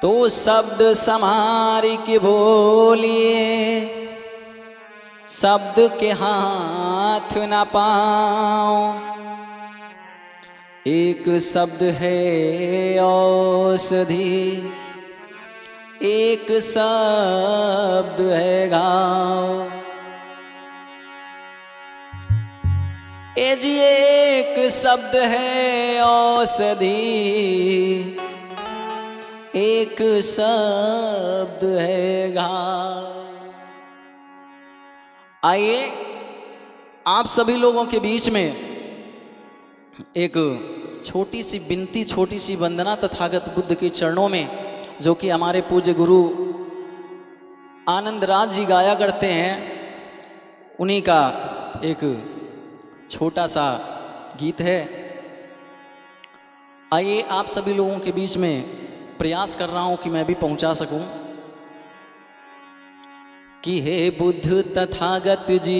तो शब्द समार के बोलिए, शब्द के हाथ न पाओ। एक शब्द है औषधि, एक शब्द है घाव। ए जी एक शब्द है औषधि, एक शब्द है घाव। आइए आप सभी लोगों के बीच में एक छोटी सी विनती, छोटी सी वंदना तथागत बुद्ध के चरणों में, जो कि हमारे पूज्य गुरु आनंद राज जी गाया करते हैं, उन्हीं का एक छोटा सा गीत है। आइए आप सभी लोगों के बीच में प्रयास कर रहा हूं कि मैं भी पहुंचा सकूं कि हे बुद्ध तथागत जी,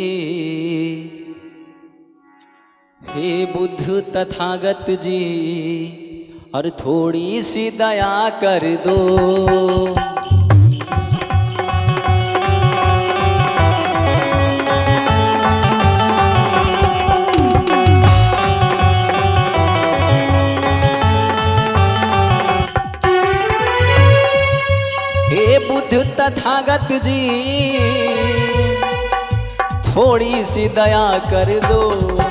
हे बुद्ध तथागत जी, और थोड़ी सी दया कर दो। हे बुद्ध तथागत जी, थोड़ी सी दया कर दो।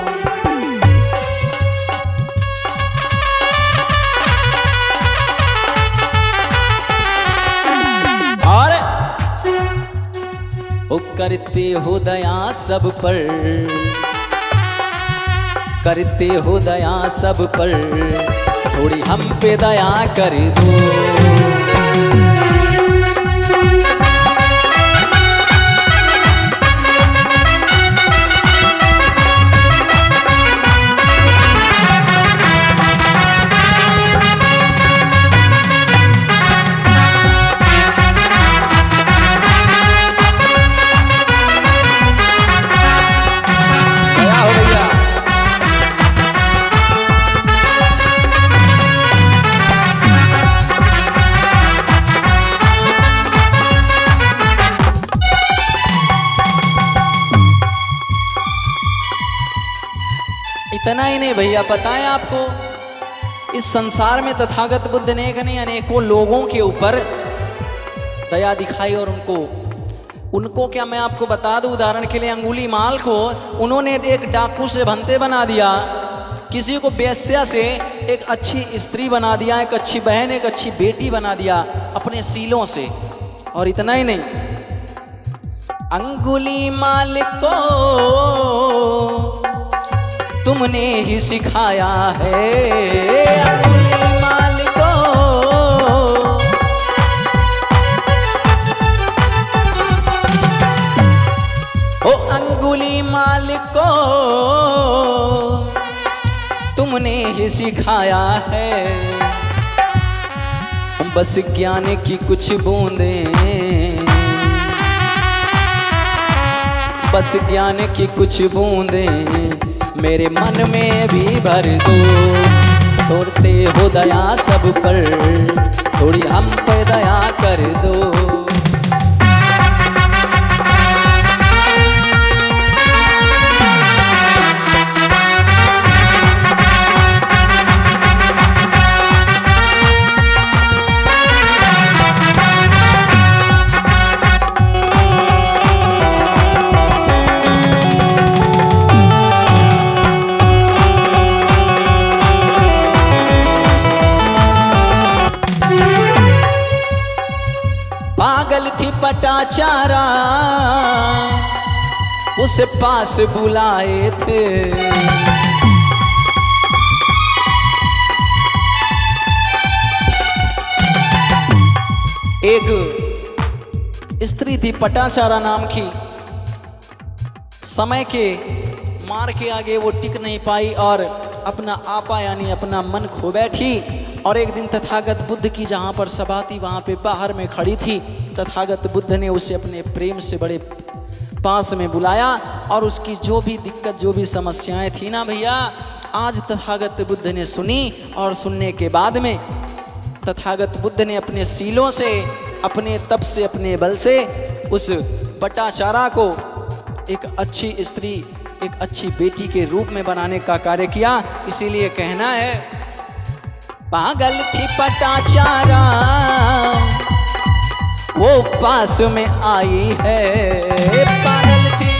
ओ करते हो दया सब पर, करते हो दया सब पर, थोड़ी हम पे दया कर दो। इतना ही नहीं भैया, पता है आपको, इस संसार में तथागत बुद्ध ने अनेकों लोगों के ऊपर दया दिखाई। और उनको क्या मैं आपको बता दूं, उदाहरण के लिए अंगुलीमाल को उन्होंने एक डाकू से भंते बना दिया, किसी को बेश्या से एक अच्छी स्त्री बना दिया, एक अच्छी बहन, एक अच्छी बेटी बना दिया अपने सीलों से। और इतना ही नहीं, अंगुलीमाल को तुमने ही सिखाया है, अंगुलीमाल को ओ अंगुलीमाल को तुमने ही सिखाया है। बस ज्ञान की कुछ बूंदें, बस ज्ञान की कुछ बूंदें मेरे मन में भी भर दो। तोड़ते हो दया सब पर, थोड़ी हम पे दया कर दो। पागल थी पटाचारा, उसे पास बुलाए थे, एक स्त्री थी पटाचारा नाम की, समय के मार के आगे वो टिक नहीं पाई और अपना आपा यानी अपना मन खो बैठी। और एक दिन तथागत बुद्ध की जहाँ पर सभा थी वहाँ पे बाहर में खड़ी थी। तथागत बुद्ध ने उसे अपने प्रेम से बड़े पास में बुलाया और उसकी जो भी दिक्कत, जो भी समस्याएं थी ना भैया, आज तथागत बुद्ध ने सुनी। और सुनने के बाद में तथागत बुद्ध ने अपने सीलों से, अपने तप से, अपने बल से उस बटाचारा को एक अच्छी स्त्री, एक अच्छी बेटी के रूप में बनाने का कार्य किया। इसीलिए कहना है, पागल थी पटाचारा वो पास में आई है, पागल थी।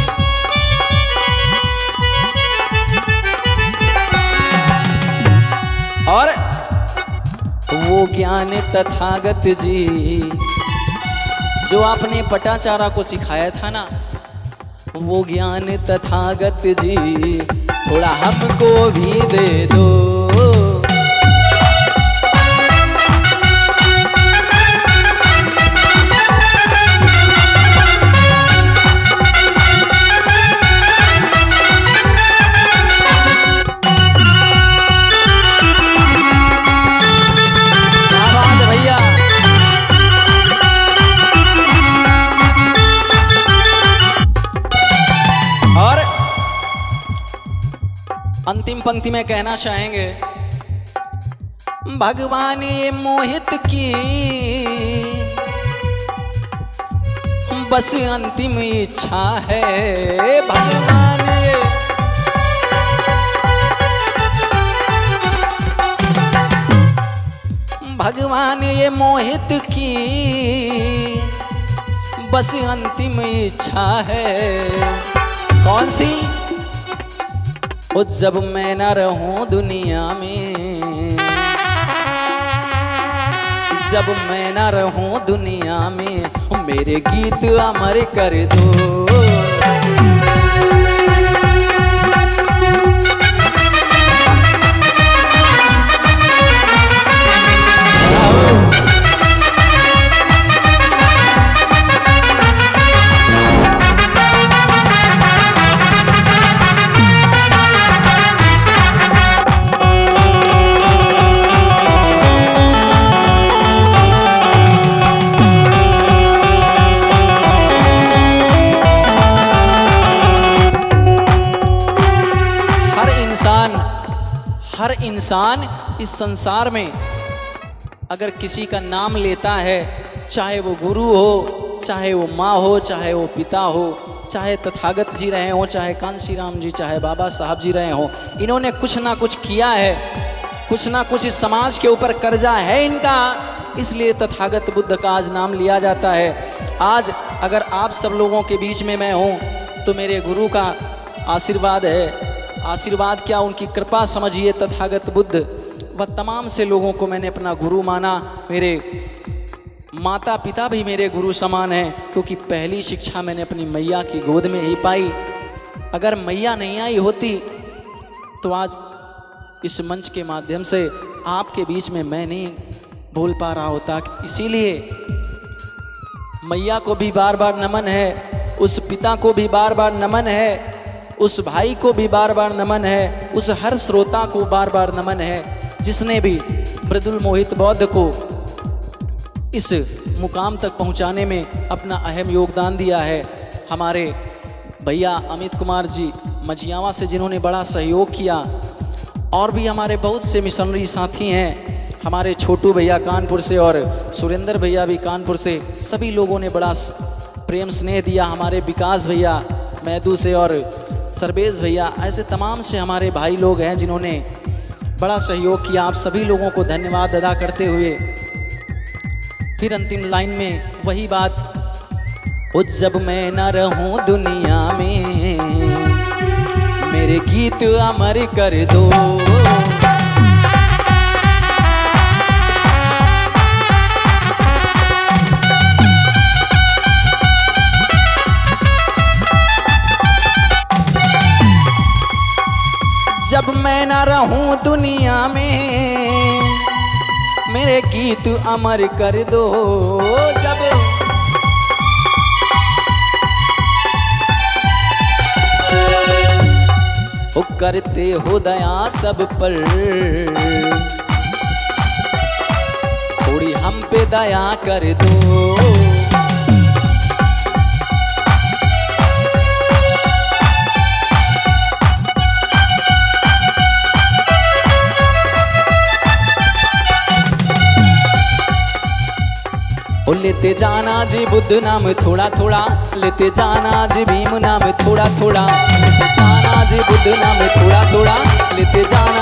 और वो ज्ञान तथागत जी जो आपने पटाचारा को सिखाया था ना, वो ज्ञान तथागत जी थोड़ा हमको भी दे दो। अंतिम पंक्ति में कहना चाहेंगे, भगवान ये मोहित की बस अंतिम इच्छा है, भगवान ये भगवान ये मोहित की बस अंतिम इच्छा है। कौन सी? ओ जब मैं न रहूं दुनिया में, जब मैं न रहूं दुनिया में, मेरे गीत अमर कर दो। हर इंसान इस संसार में अगर किसी का नाम लेता है, चाहे वो गुरु हो, चाहे वो माँ हो, चाहे वो पिता हो, चाहे तथागत जी रहे हो, चाहे कांशी राम जी, चाहे बाबा साहब जी रहे हो, इन्होंने कुछ ना कुछ किया है, कुछ ना कुछ इस समाज के ऊपर कर्जा है इनका, इसलिए तथागत बुद्ध का आज नाम लिया जाता है। आज अगर आप सब लोगों के बीच में मैं हूँ तो मेरे गुरु का आशीर्वाद है। आशीर्वाद क्या, उनकी कृपा समझिए। तथागत बुद्ध व तमाम से लोगों को मैंने अपना गुरु माना। मेरे माता पिता भी मेरे गुरु समान हैं, क्योंकि पहली शिक्षा मैंने अपनी मैया की गोद में ही पाई। अगर मैया नहीं आई होती तो आज इस मंच के माध्यम से आपके बीच में मैं नहीं बोल पा रहा होता। इसीलिए मैया को भी बार बार नमन है, उस पिता को भी बार बार नमन है, उस भाई को भी बार बार नमन है, उस हर श्रोता को बार बार नमन है जिसने भी मृदुल मोहित बौद्ध को इस मुकाम तक पहुंचाने में अपना अहम योगदान दिया है। हमारे भैया अमित कुमार जी मझियावा से जिन्होंने बड़ा सहयोग किया, और भी हमारे बहुत से मिशनरी साथी हैं, हमारे छोटू भैया कानपुर से और सुरेंद्र भैया भी कानपुर से, सभी लोगों ने बड़ा प्रेम स्नेह दिया। हमारे विकास भैया मैदू से और सर्वेश भैया, ऐसे तमाम से हमारे भाई लोग हैं जिन्होंने बड़ा सहयोग किया। आप सभी लोगों को धन्यवाद अदा करते हुए फिर अंतिम लाइन में वही बात, ओ जब मैं न रहूं दुनिया में, मेरे गीत अमर कर दो। जब मैं न रहूं दुनिया में, मेरे गीत अमर कर दो। जब वो करते हो दया सब पर, थोड़ी हम पे दया कर दो। ओ लेते जाना जी बुद्ध नाम थोड़ा थोड़ा, लेते जाना जी भीम नाम थोड़ा थोड़ा, लेते जाना जी बुद्ध नाम थोड़ा थोड़ा, लेते जाना